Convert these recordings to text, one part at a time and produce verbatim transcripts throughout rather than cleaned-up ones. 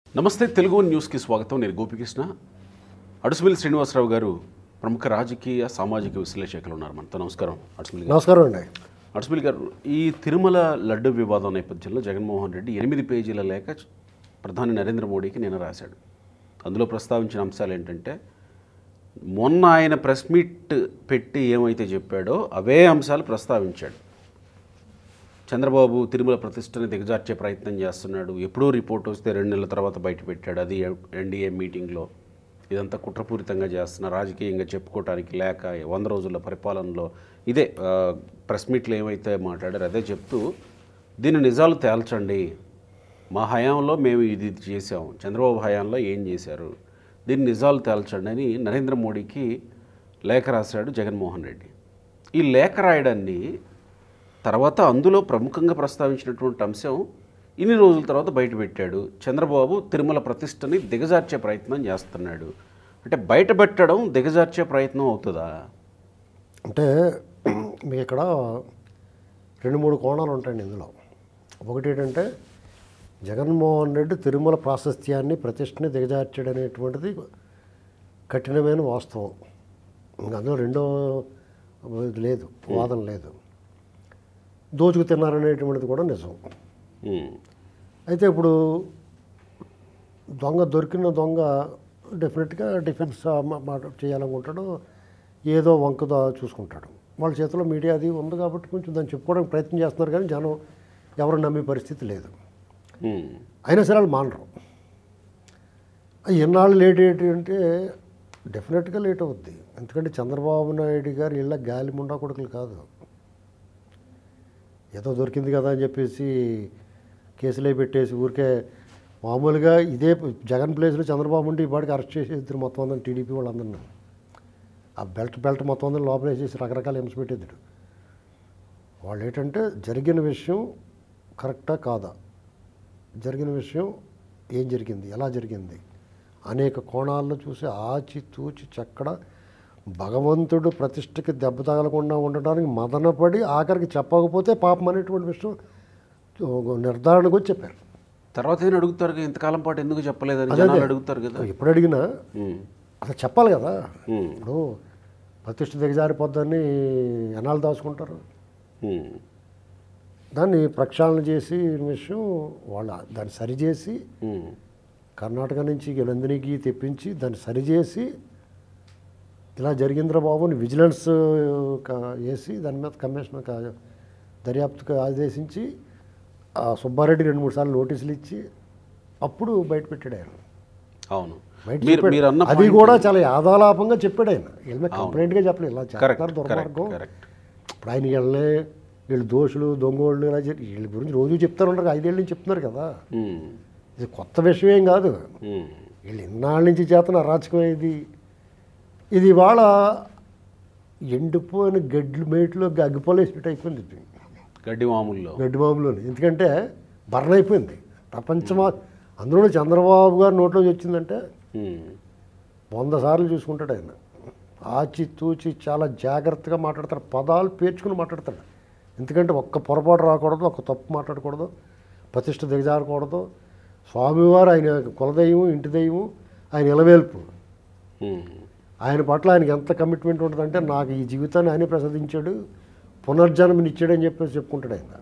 నమస్తే తెలుగు న్యూస్కి స్వాగతం. నేను గోపికృష్ణ. అడుసుమిల్లి శ్రీనివాసరావు గారు ప్రముఖ రాజకీయ సామాజిక విశ్లేషకులు ఉన్నారు మనతో. నమస్కారం అడుసుమిల్లి గారు. నమస్కారం అండి. అడుసుమిల్లి గారు, ఈ తిరుమల లడ్డు వివాదం నేపథ్యంలో జగన్మోహన్ రెడ్డి ఎనిమిది పేజీల లేఖ ప్రధాని నరేంద్ర మోడీకి నిన్న రాశాడు. అందులో ప్రస్తావించిన అంశాలు ఏంటంటే, మొన్న ఆయన ప్రెస్ మీట్ పెట్టి ఏమైతే చెప్పాడో అవే అంశాలు ప్రస్తావించాడు. చంద్రబాబు తిరుమల ప్రతిష్టని దిగజార్చే ప్రయత్నం చేస్తున్నాడు, ఎప్పుడూ రిపోర్ట్ వస్తే రెండు నెలల తర్వాత బయట పెట్టాడు, అది ఎన్డీఏ మీటింగ్లో. ఇదంతా కుట్రపూరితంగా చేస్తున్న రాజకీయంగా చెప్పుకోవటానికి లేక వంద రోజుల పరిపాలనలో ఇదే ప్రెస్ మీట్లు ఏమైతే మాట్లాడారో అదే చెప్తూ, దీని నిజాలు తేల్చండి, మా హయాంలో మేము ఇది చేసాం, చంద్రబాబు హయాంలో ఏం చేశారు, దీని నిజాలు తేల్చండి అని నరేంద్ర మోడీకి లేఖ రాశాడు జగన్మోహన్ రెడ్డి. ఈ లేఖ రాయడాన్ని తర్వాత అందులో ప్రముఖంగా ప్రస్తావించినటువంటి అంశం ఇన్ని రోజుల తర్వాత బయటపెట్టాడు, చంద్రబాబు తిరుమల ప్రతిష్టని దిగజార్చే ప్రయత్నం చేస్తున్నాడు. అంటే బయటపెట్టడం దిగజార్చే ప్రయత్నం అవుతుందా? అంటే మీకు ఇక్కడ రెండు మూడు కోణాలు ఉంటాయండి ఇందులో. ఒకటి ఏంటంటే, జగన్మోహన్ రెడ్డి తిరుమల ప్రాశస్త్యాన్ని ప్రతిష్టని దిగజార్చాడు అనేటువంటిది కఠినమైన వాస్తవం. ఇంకా అందులో రెండో లేదు, వాదన లేదు. దోచుకు తిన్నారనేటువంటిది కూడా నిజం. అయితే ఇప్పుడు దొంగ దొరికిన దొంగ డెఫినెట్గా డిఫెన్స్ మాట చేయాలనుకుంటాడు, ఏదో వంకతో చూసుకుంటాడు. వాళ్ళ చేతిలో మీడియా అది ఉంది కాబట్టి కొంచెం దాన్ని చెప్పుకోవడానికి ప్రయత్నం చేస్తున్నారు, కానీ జనం ఎవరు నమ్మే పరిస్థితి లేదు. అయినా సరే వాళ్ళు మానరు. ఎన్నాళ్ళు లేట్ ఏంటి అంటే డెఫినెట్గా లేట్ అవుద్ది. ఎందుకంటే చంద్రబాబు నాయుడు గారు ఇళ్ళ గాలి ముండా కొడుకులు కాదు. ఏదో దొరికింది కదా అని చెప్పేసి కేసులే పెట్టేసి ఊరికే మామూలుగా ఇదే జగన్ ప్లేస్లో చంద్రబాబు ఉండి ఇప్పటికి అరెస్ట్ చేసి ఇద్దరు మొత్తం అందరిని టీడీపీ వాళ్ళందరినీ ఆ బెల్ట్ బెల్ట్ మొత్తం అందరిని లోపల వేసేసి రకరకాల హింస పెట్టేద్దరు. వాళ్ళు ఏంటంటే జరిగిన విషయం కరెక్టా కాదా, జరిగిన విషయం ఏం జరిగింది, ఎలా జరిగింది అనేక కోణాలను చూసి ఆచి తూచి చక్కడ భగవంతుడు ప్రతిష్టకి దెబ్బ తగలకుండా ఉండడానికి మదనపడి ఆఖరికి చెప్పకపోతే పాపం అనేటువంటి విషయం నిర్ధారణకు వచ్చి చెప్పారు. తర్వాత ఏం అడుగుతారు, ఇంతకాలం పాటు ఎందుకు చెప్పలేదని జనాలు అడుగుతారు కదా. ఎప్పుడు అడిగినా అసలు చెప్పాలి కదా. ఇప్పుడు ప్రతిష్ట దిగజారిపోద్దని ఎన్నాళ్ళు దాచుకుంటారు. దాన్ని ప్రక్షాళన చేసి విషయం వాళ్ళ దాన్ని సరిచేసి కర్ణాటక నుంచి నందినికి తెప్పించి దాన్ని సరిచేసి ఇలా జరిగిందిరా బాబు అని విజిలెన్స్ వేసి దాని మీద కమిషన్ దర్యాప్తుకు ఆదేశించి సుబ్బారెడ్డి రెండు మూడు సార్లు నోటీసులు ఇచ్చి అప్పుడు బయట పెట్టాడు ఆయన. అవును, బయట అది కూడా చాలా యాదాలాపంగా చెప్పాడు ఆయన. వీళ్ళ కంప్లైంట్గా చెప్పలేదు, ఇలా చేస్తారు దుర్మార్గం. ఇప్పుడు ఆయన వీళ్ళనే వీళ్ళు దోషులు దొంగోళ్ళు ఇలా వీళ్ళ గురించి రోజు చెప్తారు ఉంటారు, ఐదేళ్ళ నుంచి చెప్తున్నారు కదా. ఇది కొత్త విషయం ఏం కాదు. వీళ్ళు ఇన్నాళ్ళ నుంచి చేతన అరాచకం ఇది. ఇది ఇవాళ ఎండిపోయిన గడ్డి మేట్లో అగ్గిపోలేసినట్టు అయిపోయింది. గడ్డి మామూలులో గడ్డి మామూలు ఎందుకంటే బర్న్ అయిపోయింది ప్రపంచమా. అందులో చంద్రబాబు గారు నోట్లోంచి వచ్చిందంటే వంద సార్లు చూసుకుంటాడు ఆయన. ఆచి తూచి చాలా జాగ్రత్తగా మాట్లాడతాడు, పదాలు పేర్చుకుని మాట్లాడతాడు. ఎందుకంటే ఒక్క పొరపాటు రాకూడదు, ఒక్క తప్పు మాట్లాడకూడదు, ప్రతిష్ట దిగజారకూడదు. స్వామివారు ఆయన కులదైవం, ఇంటి దైవం, ఆయన ఇలవేల్పు. ఆయన పట్ల ఆయనకి ఎంత కమిట్మెంట్ ఉంటుందంటే, నాకు ఈ జీవితాన్ని ఆయనే ప్రసాదించాడు, పునర్జన్మనిచ్చాడని చెప్పేసి చెప్పుకుంటాడు ఆయన.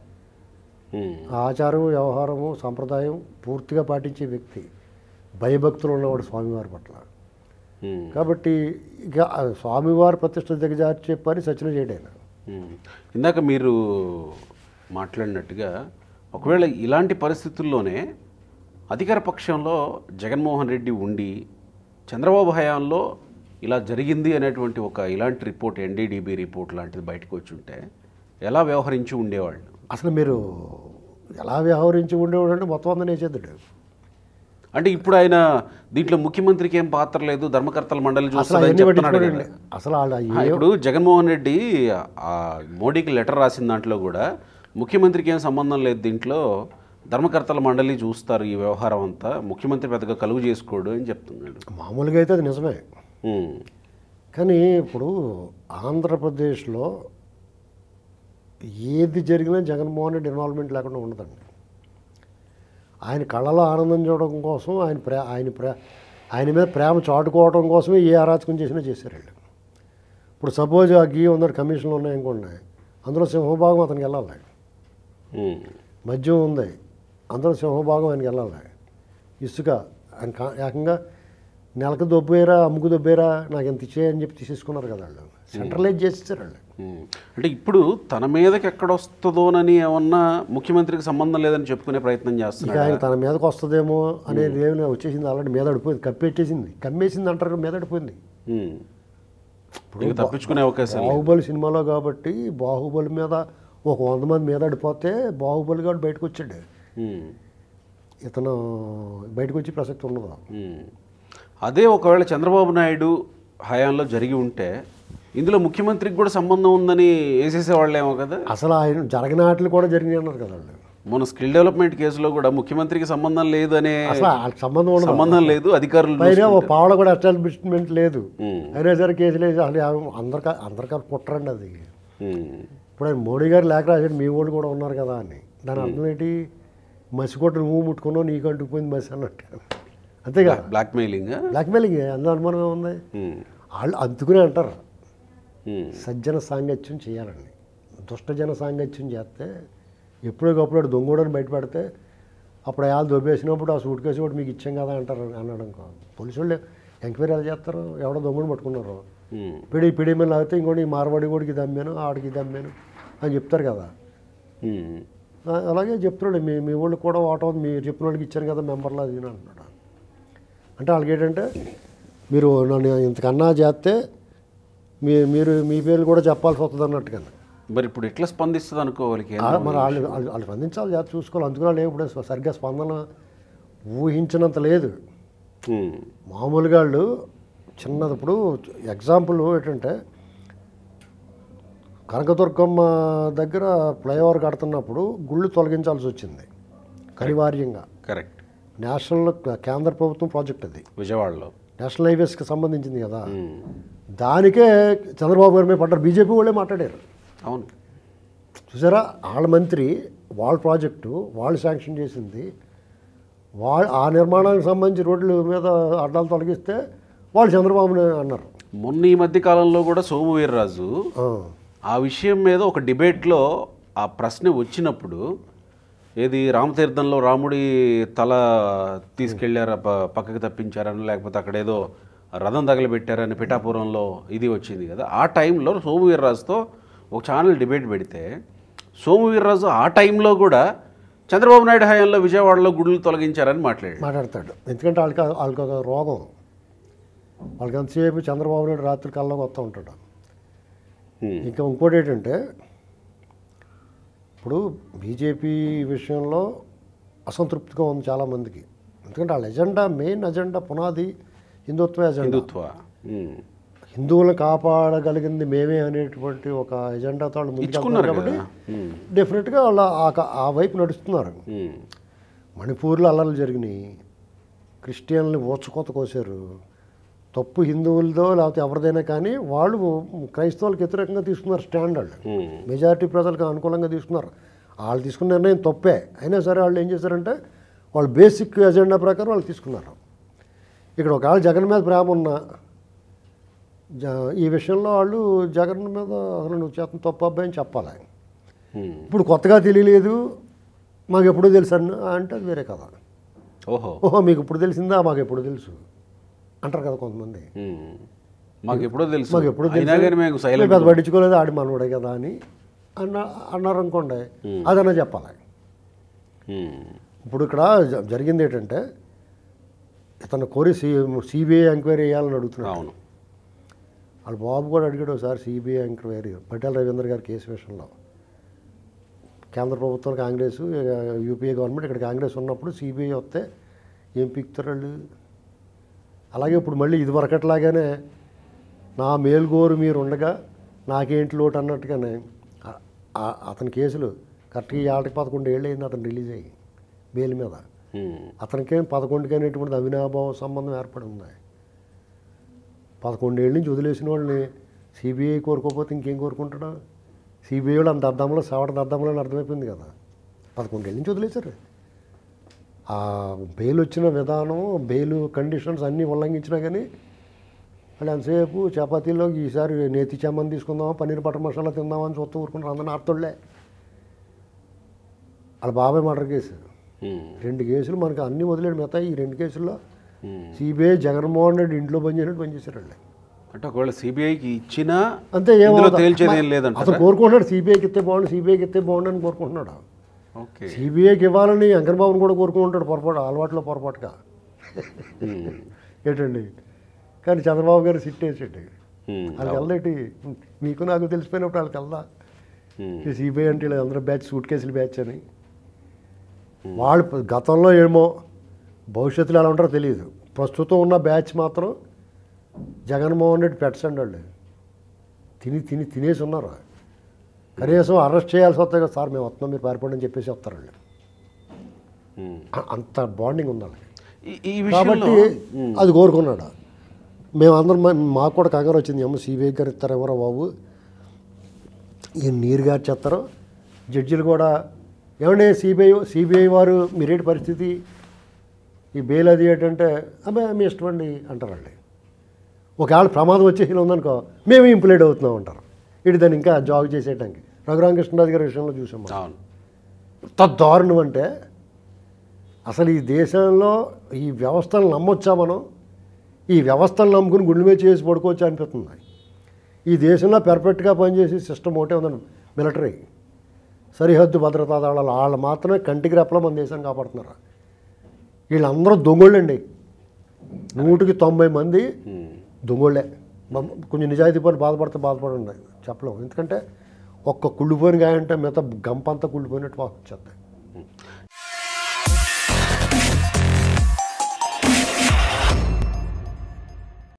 ఆచారం, వ్యవహారము, సంప్రదాయం పూర్తిగా పాటించే వ్యక్తి, భయభక్తులు ఉన్నవాడు స్వామివారి పట్ల. కాబట్టి ఇక స్వామివారి ప్రతిష్ట దిగజార్చే పని సచిన చేయడు ఆయన. ఇందాక మీరు మాట్లాడినట్టుగా ఒకవేళ ఇలాంటి పరిస్థితుల్లోనే అధికార పక్షంలో జగన్మోహన్ రెడ్డి ఉండి చంద్రబాబు హయాంలో ఇలా జరిగింది అనేటువంటి ఒక ఇలాంటి రిపోర్ట్, ఎన్డీడీబీ రిపోర్ట్ లాంటిది బయటకు వచ్చి ఉంటే ఎలా వ్యవహరించి ఉండేవాళ్ళు? అసలు మీరు ఎలా వ్యవహరించి ఉండేవాడు అంటే మొత్తం అంతా నేసేద్దాడు. అంటే ఇప్పుడు ఆయన దీంట్లో ముఖ్యమంత్రికి ఏం పాత్ర లేదు, ధర్మకర్తల మండలి చూస్తాడు. అసలు ఇప్పుడు జగన్మోహన్ రెడ్డి మోడీకి లెటర్ రాసిన దాంట్లో కూడా ముఖ్యమంత్రికి ఏం సంబంధం లేదు, దీంట్లో ధర్మకర్తల మండలి చూస్తారు ఈ వ్యవహారం అంతా, ముఖ్యమంత్రి పెద్దగా కలుగు చేసుకోడు అని చెప్తున్నాడు. మామూలుగా అయితే అది నిజమే. కానీ ఇప్పుడు ఆంధ్రప్రదేశ్లో ఏది జరిగినా జగన్మోహన్ రెడ్డి ఇన్వాల్వ్మెంట్ లేకుండా ఉండదండి. ఆయన కళ్ళలో ఆనందం చూడడం కోసం ఆయన ప్రే ఆయన ప్రే ఆయన మీద ప్రేమ చాటుకోవడం కోసమే ఏ అరాచకం చేసినా చేశారు వీళ్ళు. ఇప్పుడు సపోజ్ ఆ గీ ఉందని కమిషన్లు ఉన్నాయనుకోండి, అందులో సింహభాగం అతనికి వెళ్ళాలి. మద్యం ఉంది, అందులో సింహభాగం ఆయనకి వెళ్ళాలి. ఇసుక ఆయన కా ఏకంగా నెలకు దొబ్బేరా అమ్ముకు దొబ్బేరా నాకు ఎంత ఇచ్చేయని చెప్పి తీసేసుకున్నారు కదా వాళ్ళు. సెంట్రలైజ్ చేసేసారు వాళ్ళు. అంటే ఇప్పుడు తన మీదకి ఎక్కడ వస్తుందోనని ఏమన్నా ముఖ్యమంత్రికి సంబంధం లేదని చెప్పుకునే ప్రయత్నం ఇక చేస్తున్నారు. ఆయన తన మీదకి వస్తుందేమో అనేది ఏమైనా వచ్చేసింది, ఆల్రెడీ మీద అడిపోయింది, కప్పెట్టేసింది, కమ్మేసింది అంటారు, మీద అడిపోయింది. ఇప్పుడు తప్పించుకునే అవకాశం లేదు. బాహుబలి సినిమాలో కాబట్టి బాహుబలి మీద ఒక వంద మంది మీద అడిపోతే బాహుబలి గారు బయటకు వచ్చాడు, ఇతను బయటకు వచ్చి ప్రసక్తి ఉండదు. అదే ఒకవేళ చంద్రబాబు నాయుడు హయాంలో జరిగి ఉంటే ఇందులో ముఖ్యమంత్రికి కూడా సంబంధం ఉందని వేసేసేవాళ్ళేమో కదా. అసలు ఆయన జరగని ఆటలు కూడా జరిగినాయి అన్నారు కదా వాళ్ళు. మన స్కిల్ డెవలప్మెంట్ కేసులో కూడా ముఖ్యమంత్రికి సంబంధం లేదు అనే అసలు వాళ్ళకి సంబంధం ఉండదు, సంబంధం లేదు, అధికారులు పైన ఓ పావడ కూడా ఎస్టాబ్లిష్మెంట్ లేదు, అయినా సరే కేసులు వేసి అసలు అందరికా అందరికీ కుట్రండి అది. ఇప్పుడు ఆయన మోడీ గారు లేఖ రాశాడు, మీ వాళ్ళు కూడా ఉన్నారు కదా అని. దాని అర్థం ఏంటి? మసికొట్టు నువ్వు ముట్టుకున్నావు, నీకు అంటుకుపోయింది మసి అన్నట్టు, అంతేగా. బ్లాక్మెయిలింగ్ బ్లాక్మెయిలింగ్ అందులో అనుమానం ఉంది. వాళ్ళు అందుకునే అంటారు సజ్జన సాంగత్యం చేయాలండి. దుష్టజన సాంగత్యం చేస్తే ఎప్పుడోకప్పుడు దొంగోడని బయట పెడితే అప్పుడు వాళ్ళు దొబ్బేసినప్పుడు ఆ సూట్ కేసు కూడా మీకు ఇచ్చాం కదా అంటారు అన్నాడు. పోలీసు వాళ్ళు ఎంక్వైరీ ఎలా చేస్తారు? ఎవడో దొంగని పట్టుకున్నారు, పిడి పిడి మీద లాగితే ఇంకోటి మార్వాడి కూడా ఇది అమ్మాను, ఆడికి ఇది అమ్మాను అని చెప్తారు కదా. అలాగే చెప్తున్నాడు, మీ మీ వాళ్ళు కూడా వాటం మీరు చెప్పిన వాళ్ళకి ఇచ్చాను కదా మెంబర్లు అది అంటున్నాడు. అంటే వాళ్ళకి ఏంటంటే మీరు నన్ను ఇంతకన్నా చేస్తే మీ మీరు మీ పేర్లు కూడా చెప్పాల్సి వస్తుంది అన్నట్టుగా. మరి ఇప్పుడు ఎట్లా స్పందిస్తుంది అనుకోవాలి? మరి వాళ్ళు వాళ్ళు వాళ్ళు స్పందించాలి, జాగ్రత్త చూసుకోవాలి. అందుకని వాళ్ళు ఇప్పుడు సరిగ్గా స్పందన ఊహించినంత లేదు. మామూలుగా వాళ్ళు చిన్నది ఇప్పుడు ఎగ్జాంపుల్ ఏంటంటే కనకదుర్గమ్మ దగ్గర ఫ్లైఓవర్ కడుతున్నప్పుడు గుళ్ళు తొలగించాల్సి వచ్చింది అనివార్యంగా. కరెక్ట్. నేషనల్ కేంద్ర ప్రభుత్వం ప్రాజెక్ట్ అది, విజయవాడలో నేషనల్ హైవేస్కి సంబంధించింది కదా. దానికే చంద్రబాబు గారి మీద పడ్డారు, బీజేపీ వాళ్ళే మాట్లాడారు. అవును, చూసారా, వాళ్ళ మంత్రి వాళ్ళ ప్రాజెక్టు వాళ్ళు శాంక్షన్ చేసింది, వాళ్ళు ఆ నిర్మాణానికి సంబంధించి రోడ్ల మీద అడ్డాలు తొలగిస్తే వాళ్ళు చంద్రబాబుని అన్నారు. మొన్న ఈ మధ్య కాలంలో కూడా సోము వీర్రాజు ఆ విషయం మీద ఒక డిబేట్లో ఆ ప్రశ్న వచ్చినప్పుడు, ఏది రామతీర్థంలో రాముడి తల తీసుకెళ్లారా పక్కకి తప్పించారని, లేకపోతే అక్కడ ఏదో రథం తగలబెట్టారని పిఠాపురంలో ఇది వచ్చింది కదా. ఆ టైంలో సోము వీర్రాజుతో ఒక ఛానల్ డిబేట్ పెడితే సోము వీర్రాజు ఆ టైంలో కూడా చంద్రబాబు నాయుడు హయాంలో విజయవాడలో గుడులు తొలగించారని మాట్లాడాడు మాట్లాడతాడు. ఎందుకంటే వాళ్ళకి వాళ్ళకి ఒక రోగం, వాళ్ళకి ఎంతసేపు చంద్రబాబు నాయుడు రాత్రి కల్లోకి వస్తూ ఉంటాడు. ఇంకా ఇంకోటి ఏంటంటే ఇప్పుడు బీజేపీ విషయంలో అసంతృప్తిగా ఉంది చాలామందికి. ఎందుకంటే వాళ్ళ ఎజెండా, మెయిన్ ఎజెండా పునాది హిందుత్వ ఎజెండా. హిందుత్వ హిందువులను కాపాడగలిగింది మేమే అనేటువంటి ఒక ఎజెండాతో వాళ్ళు ముందుకెళ్తున్నారు కాబట్టి డెఫినెట్గా వాళ్ళు ఆ వైపు నడుస్తున్నారు. మణిపూర్లో అల్లర్లు జరిగినాయి, క్రిస్టియన్లు ఊచకోత కోసారు. తప్పు హిందువులదో లేకపోతే ఎవరిదైనా కానీ వాళ్ళు క్రైస్తవులకు వ్యతిరేకంగా తీసుకున్నారు స్టాండ్. వాళ్ళు మెజారిటీ ప్రజలకు అనుకూలంగా తీసుకున్నారు. వాళ్ళు తీసుకున్న నిర్ణయం తప్పే అయినా సరే వాళ్ళు ఏం చేశారంటే వాళ్ళు బేసిక్ ఎజెండా ప్రకారం వాళ్ళు తీసుకున్నారు. ఇక్కడ ఒకవేళ జగన్ మీద ప్రేమ ఉన్నా ఈ విషయంలో వాళ్ళు జగన్ మీద అసలు నువ్వు చేతను తప్పు అబ్బాయి అని చెప్పాలి. ఇప్పుడు కొత్తగా తెలియలేదు మాకు ఎప్పుడూ తెలుసు అన్న అంటే అది వేరే కదా. ఓహో ఓహో మీకు ఇప్పుడు తెలిసిందా, మాకు ఎప్పుడు తెలుసు అంటారు కదా కొంతమంది. మాకు ఎప్పుడో తెలుసు, మాకు ఎప్పుడు తెలుసు, పెద్ద పట్టించుకోలేదు, ఆడి మనవడే కదా అని అన్న అన్నారు అనుకోండి, అదన్నా చెప్పాలి. ఇప్పుడు ఇక్కడ జరిగింది ఏంటంటే ఇతను కోరి సి సిబిఐ ఎంక్వైరీ వేయాలని అడుగుతున్నాడు. అవును, వాళ్ళ బాబు కూడా అడిగాడు ఒకసారి సిబిఐ ఎంక్వైరీ పటేల్ రవీంద్ర గారి కేసు విషయంలో. కేంద్ర ప్రభుత్వం కాంగ్రెస్, యూపీఏ గవర్నమెంట్, ఇక్కడ కాంగ్రెస్ ఉన్నప్పుడు సిబిఐ వస్తే ఏం పీక్తారు వాళ్ళు. అలాగే ఇప్పుడు మళ్ళీ ఇది వరకట్లాగానే నా మేలుగోరు మీరు ఉండగా నాకేంటి లోటు అన్నట్టుగానే అతని కేసులు కరెక్ట్గా ఏళ్ళకి పదకొండు ఏళ్ళు అయింది అతను రిలీజ్ అయ్యి బెయిల్ మీద. అతనికేం పదకొండుకి అనేటువంటి అవినాభావ సంబంధం ఏర్పడి ఉంది. పదకొండేళ్ళ నుంచి వదిలేసిన వాళ్ళని సిబిఐ కోరుకోకపోతే ఇంకేం కోరుకుంటాడు? సిబిఐ వాళ్ళు అంత అర్థంలో సవడ అర్థంలో అని అర్థమైపోయింది కదా. పదకొండేళ్ళ నుంచి వదిలేశారు. ఆ బెయిల్ వచ్చిన విధానం, బెయిల్ కండిషన్స్ అన్నీ ఉల్లంఘించినా కానీ వాళ్ళు ఎంతసేపు చపాతీలో ఈసారి నేతి చామని తీసుకుందామా, పన్నీర్ బటర్ మసాలా తిందామని చూస్తూ ఊరుకుంటారు. అందరిని ఆర్తోళ్ళే. వాళ్ళ బాబాయ్ మర్డర్ కేసు, రెండు కేసులు మనకు అన్నీ వదిలేడు. మిగతా ఈ రెండు కేసుల్లో సిబిఐ జగన్మోహన్ రెడ్డి ఇంట్లో పనిచేసినట్టు పనిచేశారు వాళ్ళు. అంటే ఒకవేళ సిబిఐకి ఇచ్చినా అంతే, ఏమో తేల్చేది ఏం లేదంట. అతను కోరుకుంటున్నాడు సిబిఐకి ఇస్తే బాగుండు, సిబిఐకి ఇస్తే బాగుండు అని కోరుకుంటున్నాడు. ఓకే, సిబిఐకి ఇవ్వాలని వెంకటబాబుని కూడా కోరుకుంటాడు పొరపాటు, అలవాట్లో పొరపాటుగా. ఏంటండి, కానీ చంద్రబాబు గారు సిట్ వేసేటి వాళ్ళకి వెళ్దేటి. మీకు నాకు తెలిసిపోయినప్పుడు వాళ్ళకి వెళ్దా సిబిఐ అంటే వీళ్ళు అందరూ బ్యాచ్, సూట్ కేసులు బ్యాచ్ అని. వాళ్ళు గతంలో ఏమో, భవిష్యత్తులో ఎలా ఉంటారో తెలియదు. ప్రస్తుతం ఉన్న బ్యాచ్ మాత్రం జగన్మోహన్ రెడ్డి పెట్టండి. వాళ్ళు తిని తిని తినేసి ఉన్నారు. కనీసం అరెస్ట్ చేయాల్సి వస్తాయి కదా, సార్ మేము వస్తున్నాం మీరు పారిపోండి అని చెప్పేసి వస్తారు వాళ్ళు. అంత బాండింగ్ ఉంది వాళ్ళకి. కాబట్టి అది కోరుకున్నాడు. మేమందరం మాకు కూడా కంగారు వచ్చింది, ఏమో సిబిఐ గారు ఇస్తారు ఎవరో బాబు, ఈయన నీరు గారు చేస్తారు. జడ్జిలు కూడా ఏమంటే సిబిఐ సిబిఐ వారు మీరేంటి పరిస్థితి, ఈ బెయిల్ అది ఏంటంటే అబ్బాయి మీ ఇష్టం అండి అంటారు వాళ్ళు. ఒకవేళ ప్రమాదం వచ్చేసి ఉందనుకో మేము ఇంప్లీడ్ అవుతున్నాం అంటారు. ఇటు దాన్ని ఇంకా జాగ్ చేసేయడానికి రఘురామకృష్ణరాజు గారి విషయంలో చూసాం. ఎంత దారుణం అంటే అసలు ఈ దేశంలో ఈ వ్యవస్థలను నమ్మొచ్చా మనం, ఈ వ్యవస్థలను నమ్ముకుని గుండె మీద చేసి పడుకోవచ్చా అనిపిస్తుంది. ఈ దేశంలో పెర్ఫెక్ట్గా పనిచేసి సిస్టమ్ ఒకటే ఉందండి, మిలిటరీ, సరిహద్దు భద్రతా దళాలు. వాళ్ళు మాత్రమే కంటికి రెప్పలో మన దేశాన్ని కాపాడుతున్నారు. వీళ్ళందరూ దొంగోళ్ళండి, నూటికి తొంభై మంది దొంగోళ్ళే. కొంచెం నిజాయితీ పని బాధపడితే బాధపడండి చెప్పలేము. ఎందుకంటే ఒక్క కుళ్ళిపోయిన గాయంటే మిగతా గంపంతా కుళ్ళిపోయినట్టు వచ్చేస్తాయి.